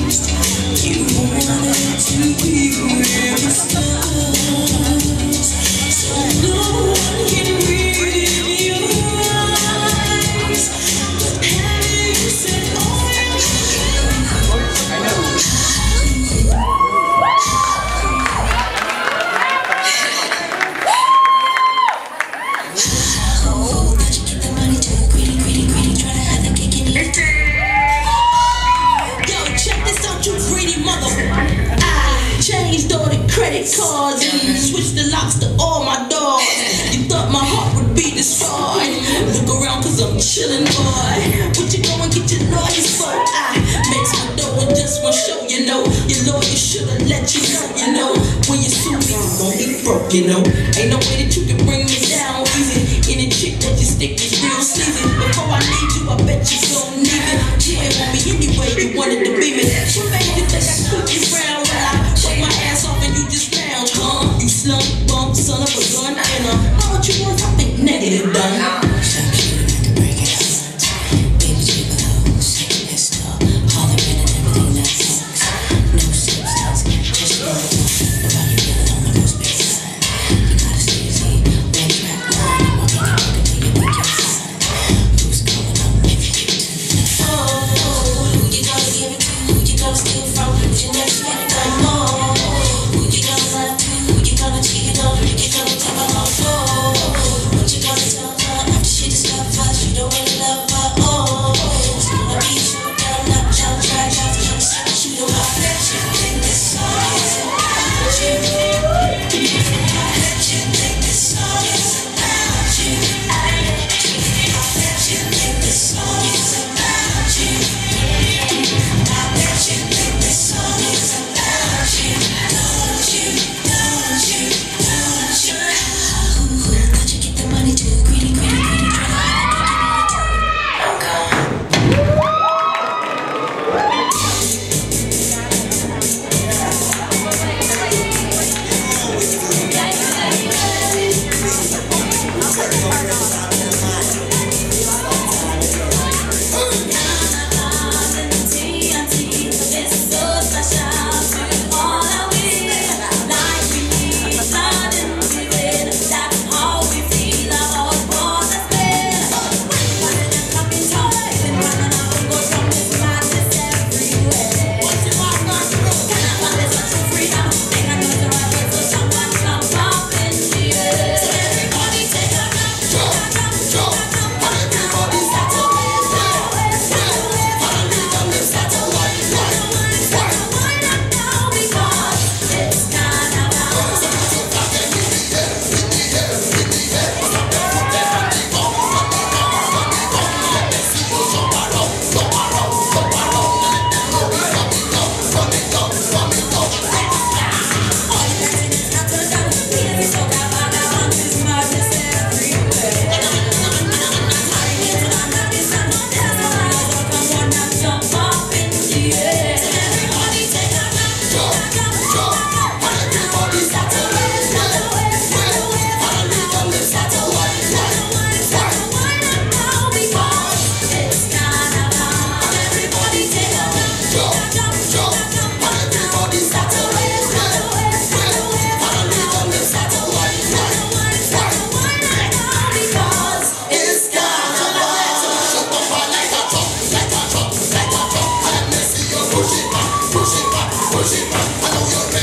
You wanted to be where the stars, so no one can read in your eyes. But having said all changed all the credit cards and switched the locks to all my doors. You thought my heart would be destroyed. Look around cause I'm chillin', boy. What you go and get your lawyers for? I makes my dough in just one show, you know. Your lawyer should've let you know. When you sue me, you gon' be broke, you know. Ain't no way that you can bring me down easy. Any chick that you stick is real sleazy. Before I need you, I bet you gon' need me. You ain't want me anyway, you wanted to be me. What made you think I could be round when I take my ass off and you just lounge, huh? You slump bump, son of a gun, and how much you worth? I think negative done. Push it back, I know you're ready.